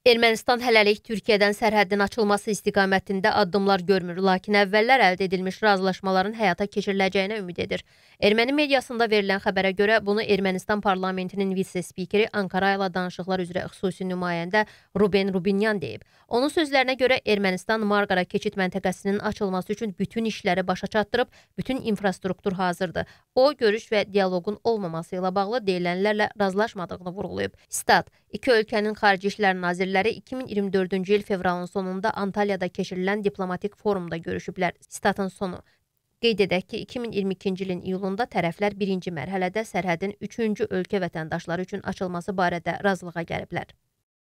Ermənistan hələlik Türkiyədən sərhəddin açılması istiqamətində addımlar görmür, lakin əvvəllər əldə edilmiş razılaşmaların həyata keçiriləcəyinə ümid edir. Erməni mediasında verilən xəbərə görə bunu Ermənistan parlamentinin vitse-spikeri Ankara ilə danışıqlar üzrə xüsusi nümayəndə Ruben Rubinyan deyib. Onun sözlərinə görə Ermənistan Marqara keçid məntəqəsinin açılması üçün bütün işləri başa çatdırıb, bütün infrastruktur hazırdır. O, görüş və dialoqun olmaması ilə bağlı deyilənlərlə razılaşmadığını vurğulayıb. Stat: İki ölkənin xarici işlər nazirləri 2024-cü il fevralın sonunda Antalyada keçirilən diplomatik forumda görüşüblər. Statın sonu. Qeyd edək ki, 2022-ci ilin iyulunda tərəflər birinci mərhələdə sərhədin üçüncü ölkə vətəndaşları üçün açılması barədə razılığa gəliblər.